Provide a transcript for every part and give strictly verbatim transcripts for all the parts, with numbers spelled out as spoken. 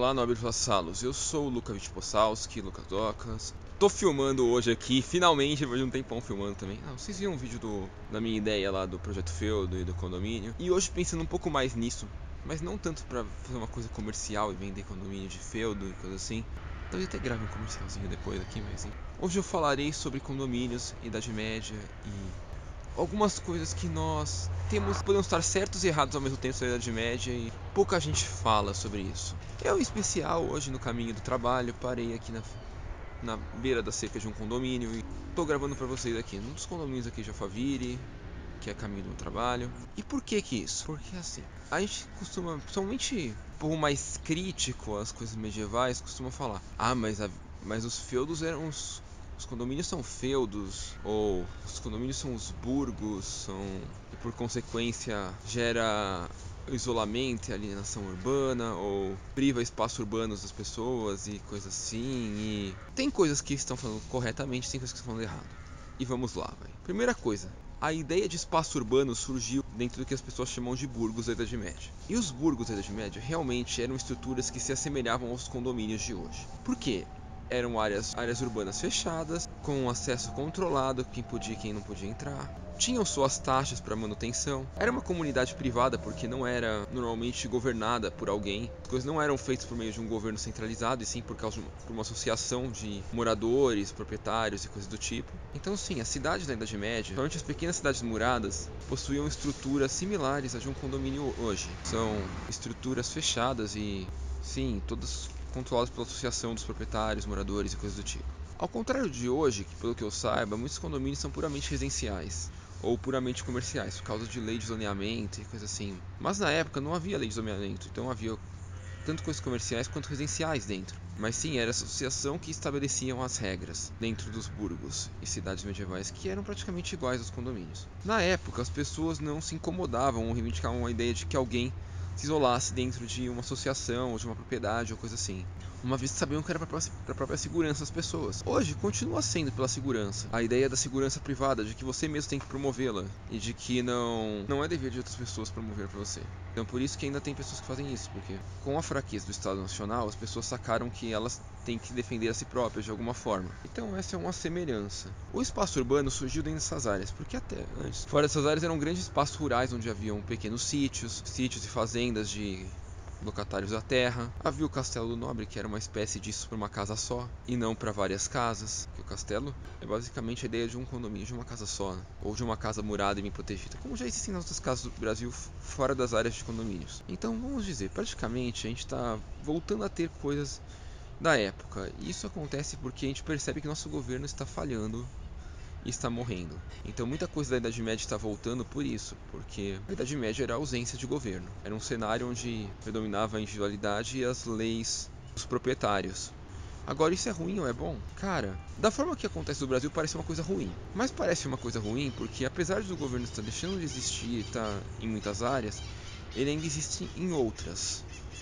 Olá, nobres vassalos, eu sou o Luca Wittpossalski, Lucas Docas. Tô filmando hoje aqui, finalmente, depois de um tempão filmando também. Ah, vocês viram um vídeo do, da minha ideia lá do Projeto Feudo e do condomínio. E hoje pensando um pouco mais nisso, mas não tanto pra fazer uma coisa comercial e vender condomínio de feudo e coisa assim. Talvez até grave um comercialzinho depois aqui, mas assim. Hoje eu falarei sobre condomínios, Idade Média e algumas coisas que nós temos, podemos estar certos e errados ao mesmo tempo sobre a Idade Média e pouca gente fala sobre isso. Eu, em especial, hoje no caminho do trabalho, parei aqui na, na beira da cerca de um condomínio e tô gravando pra vocês aqui, num dos condomínios aqui de Alphaville, que é caminho do meu trabalho. E por que que isso? Porque assim, a gente costuma, principalmente o povo mais crítico às coisas medievais, costuma falar: ah, mas, a, mas os feudos eram os os condomínios são feudos, ou os condomínios são os burgos, são, e por consequência gera isolamento e alienação urbana, ou priva espaços urbanos das pessoas e coisas assim. E tem coisas que estão falando corretamente, tem coisas que estão falando errado. E vamos lá, vai. Primeira coisa, a ideia de espaço urbano surgiu dentro do que as pessoas chamam de burgos da Idade Média. E os burgos da Idade Média realmente eram estruturas que se assemelhavam aos condomínios de hoje. Por quê? Eram áreas, áreas urbanas fechadas, com acesso controlado, quem podia e quem não podia entrar. Tinham suas taxas para manutenção. Era uma comunidade privada porque não era normalmente governada por alguém. As coisas não eram feitas por meio de um governo centralizado, e sim por causa de uma, por uma associação de moradores, proprietários e coisas do tipo. Então sim, as cidades da Idade Média, principalmente as pequenas cidades muradas, possuíam estruturas similares a de um condomínio hoje. São estruturas fechadas e, sim, todas controlados pela associação dos proprietários, moradores e coisas do tipo. Ao contrário de hoje, que pelo que eu saiba, muitos condomínios são puramente residenciais ou puramente comerciais, por causa de lei de zoneamento e coisa assim. Mas na época não havia lei de zoneamento, então havia tanto coisas comerciais quanto residenciais dentro. Mas sim, era a associação que estabeleciam as regras dentro dos burgos e cidades medievais que eram praticamente iguais aos condomínios. Na época, as pessoas não se incomodavam ou reivindicavam a ideia de que alguém se isolasse dentro de uma associação ou de uma propriedade ou coisa assim, uma vez que sabiam que era para a própria segurança das pessoas. Hoje continua sendo pela segurança, a ideia da segurança privada, de que você mesmo tem que promovê-la e de que não não é dever de outras pessoas promover para você. Então por isso que ainda tem pessoas que fazem isso, porque com a fraqueza do Estado Nacional, as pessoas sacaram que elas têm que defender a si próprias de alguma forma. Então essa é uma semelhança. O espaço urbano surgiu dentro dessas áreas, porque até antes, fora dessas áreas eram grandes espaços rurais onde haviam pequenos sítios, sítios e fazendas de locatários da terra. Havia o Castelo do Nobre, que era uma espécie disso para uma casa só, e não para várias casas. Que o castelo é basicamente a ideia de um condomínio de uma casa só, né? Ou de uma casa murada e bem protegida, como já existem nas outras casas do Brasil fora das áreas de condomínios. Então vamos dizer, praticamente a gente está voltando a ter coisas da época. E isso acontece porque a gente percebe que nosso governo está falhando e está morrendo. Então muita coisa da Idade Média está voltando por isso, porque a Idade Média era a ausência de governo. Era um cenário onde predominava a individualidade e as leis dos proprietários. Agora isso é ruim ou é bom? Cara, da forma que acontece no Brasil parece uma coisa ruim. Mas parece uma coisa ruim porque apesar do governo estar deixando de existir e estar em muitas áreas, ele ainda existe em outras.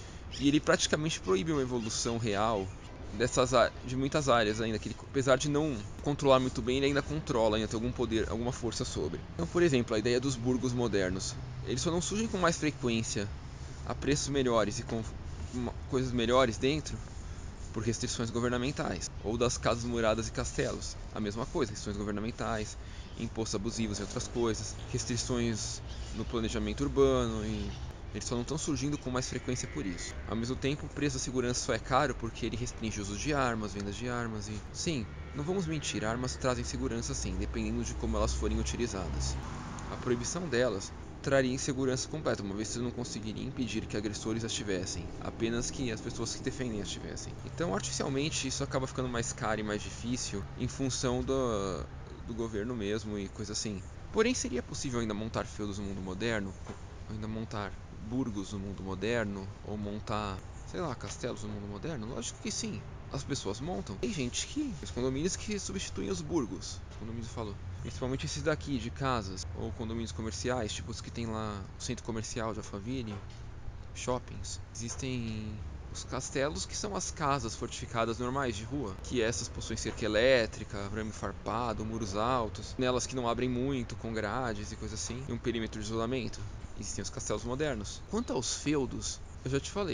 E ele praticamente proíbe uma evolução real dessas de muitas áreas ainda, que ele, apesar de não controlar muito bem, ele ainda controla, ainda tem algum poder, alguma força sobre. Então, por exemplo, a ideia dos burgos modernos, eles só não surgem com mais frequência, a preços melhores e com coisas melhores dentro, por restrições governamentais, ou das casas muradas e castelos, a mesma coisa, restrições governamentais, impostos abusivos e outras coisas, restrições no planejamento urbano e eles só não estão surgindo com mais frequência por isso. Ao mesmo tempo, o preço da segurança só é caro porque ele restringe o uso de armas, vendas de armas e... Sim, não vamos mentir, armas trazem segurança sim, dependendo de como elas forem utilizadas. A proibição delas traria insegurança completa, uma vez que você não conseguiria impedir que agressores as tivessem, apenas que as pessoas que defendem as tivessem. Então, artificialmente, isso acaba ficando mais caro e mais difícil em função do, do governo mesmo e coisa assim. Porém, seria possível ainda montar feudos no mundo moderno? Ainda montar burgos no mundo moderno, ou montar, sei lá, castelos no mundo moderno? Lógico que sim, as pessoas montam. Tem gente que, os condomínios que substituem os burgos, os condomínios eu falo, principalmente esses daqui de casas, ou condomínios comerciais, tipo os que tem lá o centro comercial de Alphaville, shoppings. Existem os castelos, que são as casas fortificadas normais de rua, que essas possuem cerca elétrica, arame farpado, muros altos, nelas que não abrem muito, com grades e coisa assim, e um perímetro de isolamento. Existem os castelos modernos. Quanto aos feudos, eu já te falei,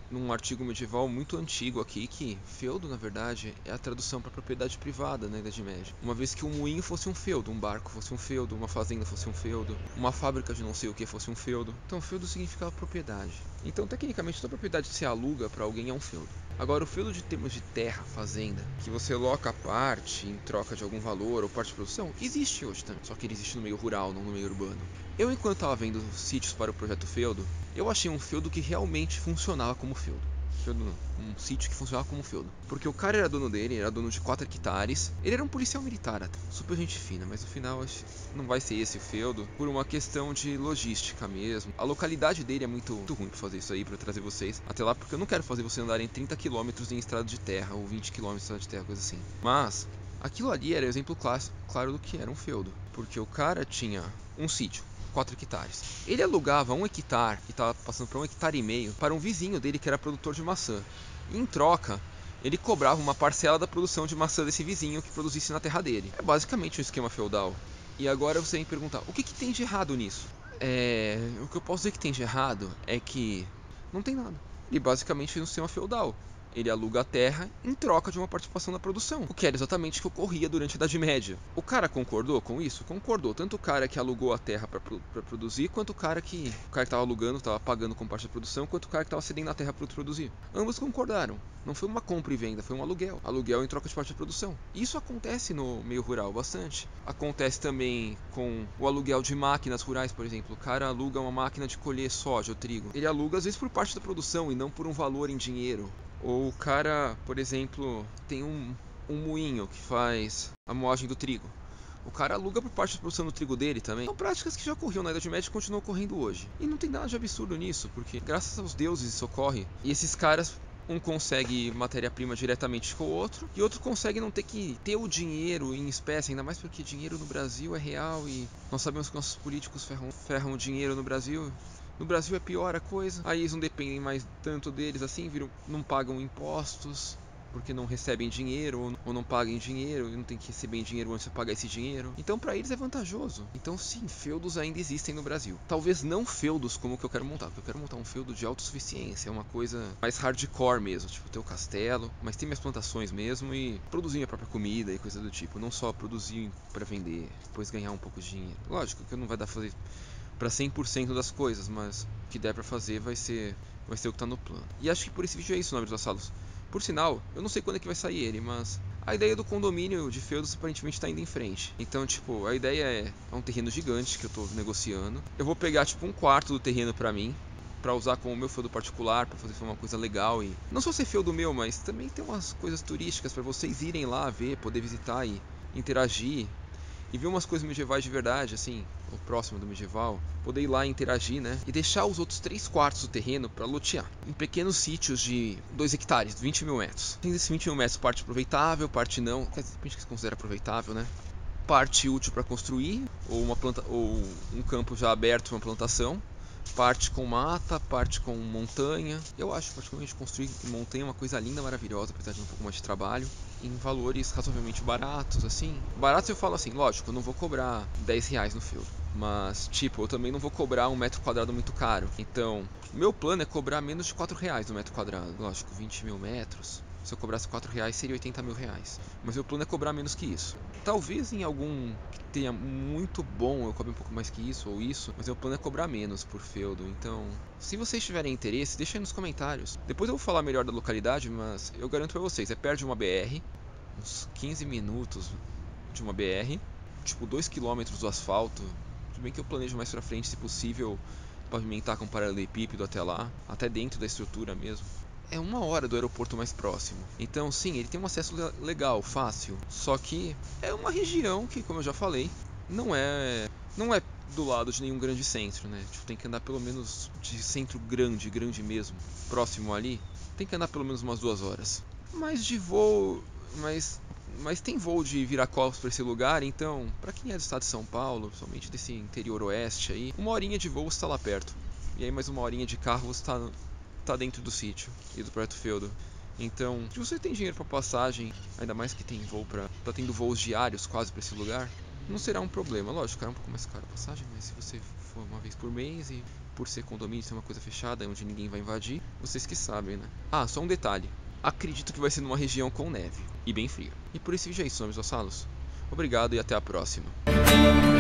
num artigo medieval muito antigo aqui que feudo, na verdade, é a tradução para propriedade privada na Idade Média. Uma vez que um moinho fosse um feudo, um barco fosse um feudo, uma fazenda fosse um feudo, uma fábrica de não sei o que fosse um feudo. Então, feudo significava propriedade. Então, tecnicamente, toda propriedade que se aluga para alguém é um feudo. Agora, o feudo de termos de terra, fazenda, que você loca parte em troca de algum valor ou parte de produção, existe hoje também. Só que ele existe no meio rural, não no meio urbano. Eu, enquanto estava vendo sítios para o projeto feudo, eu achei um feudo que realmente funcionava como feudo. Feudo não, um sítio que funcionava como feudo. Porque o cara era dono dele, era dono de quatro hectares. Ele era um policial militar até, super gente fina, mas no final não vai ser esse o feudo, por uma questão de logística mesmo. A localidade dele é muito, muito ruim pra fazer isso aí, pra trazer vocês até lá, porque eu não quero fazer vocês andarem trinta quilômetros em estrada de terra, ou vinte quilômetros em estrada de terra, coisa assim. Mas, aquilo ali era exemplo claro do que era um feudo. Porque o cara tinha um sítio, quatro hectares. Ele alugava um hectare, e estava passando para um hectare e meio, para um vizinho dele que era produtor de maçã. E em troca, ele cobrava uma parcela da produção de maçã desse vizinho que produzisse na terra dele. É basicamente um esquema feudal. E agora você me perguntar, o que, que tem de errado nisso? É... O que eu posso dizer que tem de errado é que não tem nada. Ele basicamente fez um sistema feudal. Ele aluga a terra em troca de uma participação na produção, o que era exatamente o que ocorria durante a Idade Média. O cara concordou com isso? Concordou. Tanto o cara que alugou a terra para pro, produzir, quanto o cara que o cara que estava alugando, estava pagando com parte da produção, quanto o cara que estava cedendo a terra para produzir. Ambos concordaram. Não foi uma compra e venda, foi um aluguel. Aluguel em troca de parte da produção. Isso acontece no meio rural bastante. Acontece também com o aluguel de máquinas rurais, por exemplo. O cara aluga uma máquina de colher soja ou trigo. Ele aluga às vezes por parte da produção e não por um valor em dinheiro. Ou o cara, por exemplo, tem um, um moinho que faz a moagem do trigo. O cara aluga por parte da produção do trigo dele também. São práticas que já ocorriam na Idade Média e continuam ocorrendo hoje. E não tem nada de absurdo nisso, porque graças aos deuses isso ocorre. E esses caras, um consegue matéria-prima diretamente com o outro, e outro consegue não ter que ter o dinheiro em espécie, ainda mais porque dinheiro no Brasil é real e nós sabemos que nossos políticos ferram, ferram o dinheiro no Brasil. No Brasil é pior a coisa, aí eles não dependem mais tanto deles assim, viram, não pagam impostos, porque não recebem dinheiro, ou não pagam dinheiro, e não tem que receber dinheiro antes de pagar esse dinheiro. Então para eles é vantajoso. Então sim, feudos ainda existem no Brasil. Talvez não feudos como o que eu quero montar, porque eu quero montar um feudo de autossuficiência, é uma coisa mais hardcore mesmo, tipo ter o castelo, mas tem minhas plantações mesmo e produzir minha própria comida e coisa do tipo, não só produzir para vender, depois ganhar um pouco de dinheiro. Lógico que não vai dar pra fazer para cem por cento das coisas, mas o que der para fazer vai ser vai ser o que tá no plano. E acho que por esse vídeo é isso, nobres vassalos. Por sinal, eu não sei quando é que vai sair ele, mas a ideia do condomínio de feudos aparentemente tá indo em frente. Então, tipo, a ideia é, é um terreno gigante que eu tô negociando. Eu vou pegar, tipo, um quarto do terreno pra mim, pra usar como meu feudo particular, pra fazer uma coisa legal e... Não só ser feudo meu, mas também ter umas coisas turísticas pra vocês irem lá ver, poder visitar e interagir. E ver umas coisas medievais de verdade, assim, ou próximo do medieval, poder ir lá e interagir, né? E deixar os outros três quartos do terreno para lotear. Em pequenos sítios de dois hectares, vinte mil metros. Tem desses vinte mil metros, parte aproveitável, parte não. Quer dizer, depende do que se considera aproveitável, né? Parte útil para construir, ou, uma planta, ou um campo já aberto, uma plantação. Parte com mata, parte com montanha. Eu acho particularmente construir em montanha uma coisa linda, maravilhosa, apesar de um pouco mais de trabalho. Em valores razoavelmente baratos, assim. Baratos eu falo assim, lógico, eu não vou cobrar dez reais no feudo. Mas, tipo, eu também não vou cobrar um metro quadrado muito caro. Então, meu plano é cobrar menos de quatro reais no metro quadrado. Lógico, vinte mil metros. Se eu cobrasse quatro reais, seria oitenta mil reais. Mas meu plano é cobrar menos que isso. Talvez em algum que tenha muito bom eu cobre um pouco mais que isso ou isso, mas meu plano é cobrar menos por feudo. Então, se vocês tiverem interesse, deixa aí nos comentários. Depois eu vou falar melhor da localidade, mas eu garanto pra vocês, é perto de uma B R, uns quinze minutos de uma B R, tipo dois quilômetros do asfalto. Tudo bem que eu planejo mais pra frente, se possível, pavimentar com paralelepípedo até lá, até dentro da estrutura mesmo. É uma hora do aeroporto mais próximo. Então, sim, ele tem um acesso legal, fácil. Só que é uma região que, como eu já falei, não é não é do lado de nenhum grande centro, né? Tipo, tem que andar pelo menos de centro grande, grande mesmo, próximo ali. Tem que andar pelo menos umas duas horas. Mas de voo, mas mas tem voo de Viracopos para esse lugar, então, para quem é do estado de São Paulo, somente desse interior oeste aí, uma horinha de voo está lá perto. E aí mais uma horinha de carro você está tá dentro do sítio e do projeto feudo. Então, se você tem dinheiro para passagem, ainda mais que tem voo para tá tendo voos diários quase para esse lugar, não será um problema. Lógico, é um pouco mais caro a passagem, mas se você for uma vez por mês e por ser condomínio, ser uma coisa fechada, onde ninguém vai invadir. Vocês que sabem, né? Ah, só um detalhe. Acredito que vai ser numa região com neve e bem fria. E por esse vídeo é isso, meus vassalos. Obrigado e até a próxima.